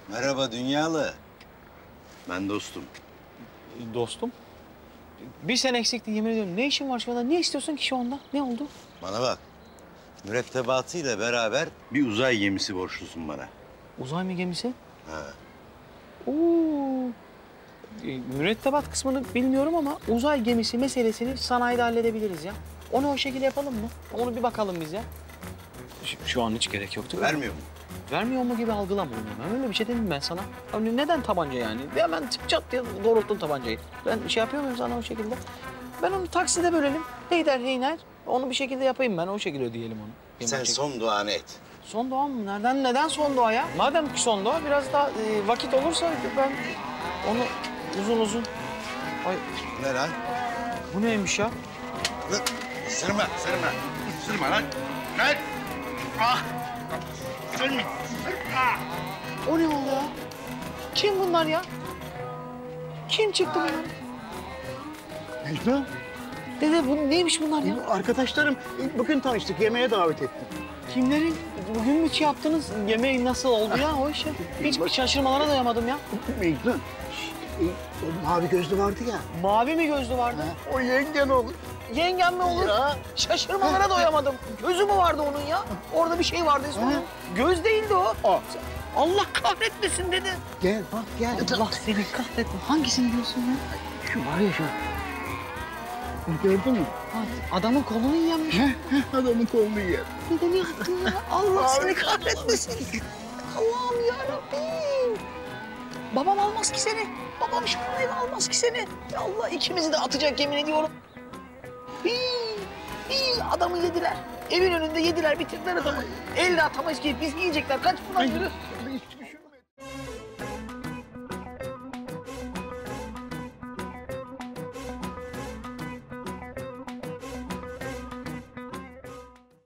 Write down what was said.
Merhaba dünyalı. Ben dostum. Dostum? Bir sen eksiktin yemin ediyorum. Ne işin var şu anda? Ne istiyorsun ki şu anda? Ne oldu? Bana bak. Mürettebatıyla beraber bir uzay gemisi borçlusun bana. Uzay mı gemisi? Ha. Oo. Mürettebat kısmını bilmiyorum ama uzay gemisi meselesini sanayide halledebiliriz ya. Onu o şekilde yapalım mı? Onu bir bakalım biz ya. Şu an hiç gerek yoktu. Vermiyor mu? Vermiyor mu gibi algılama onu. Ben öyle bir şey dedim ben sana. Hani neden tabanca yani? Hemen tıp çat diye doğrulttun tabancayı. Ben şey yapıyor muyum sana o şekilde? Ben onu takside bölelim. Heyder heyner. Onu bir şekilde yapayım ben. O şekilde ödeyelim onu. Sen son duanı et. Son doğa mı? Neden son doğa ya? Madem ki son doğa biraz daha vakit olursa ben onu uzun. Ay Ne lan? bu neymiş ya? Sırma. Sırma lan. Lan! Ah! Sırma. O ne oldu ya? Kim bunlar ya? Kim çıktı bunlar? Mecnun, Dede bu neymiş bunlar ya? arkadaşlarım bugün tanıştık, yemeğe davet ettim. Kimlerin? Bugün mü şey yaptınız? Yemeği nasıl oldu ya o işe? Hiç şaşırmalara doyamadım ya. Mecnun, o mavi gözlü vardı ya. Mavi mi gözlü vardı? O yengen olur. Yengem mi olur? Ya. Şaşırmalara doyamadım. Gözü mü vardı onun ya? Orada bir şey vardı ismi. Ha. Göz değildi o. O. Allah kahretmesin dedi. Gel bak gel. Allah seni kahretmesin. Hangisini diyorsun ya? Şu var ya şu. Bunu gördün mü? Adamın kolunu yiyenmiş. Adamın kolunu yer. Neden yaptın ya? Allah seni kahretmesin. Allah'ım yarabbim. Babam almaz ki seni. Babam şu an eve almaz ki seni. Ya Allah ikimizi de atacak yemin ediyorum. Adamı yediler. Evin önünde yediler, bitirdiler adamı. Elle atamayız ki biz yiyecekler. Kaç buradan yürü.